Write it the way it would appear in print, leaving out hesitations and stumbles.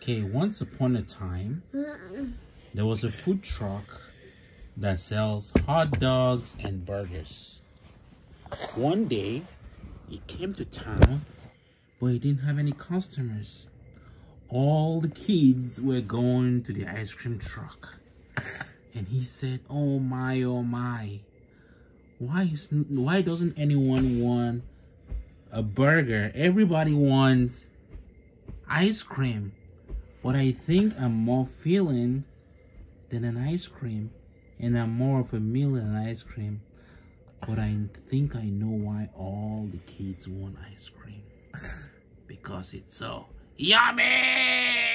Okay, once upon a time, there was a food truck that sells hot dogs and burgers. One day, he came to town, but he didn't have any customers. All the kids were going to the ice cream truck. And he said, oh my, why doesn't anyone want a burger? Everybody wants ice cream. But I think I'm more filling than an ice cream. And I'm more of a meal than an ice cream. But I think I know why all the kids want ice cream. Because it's so yummy!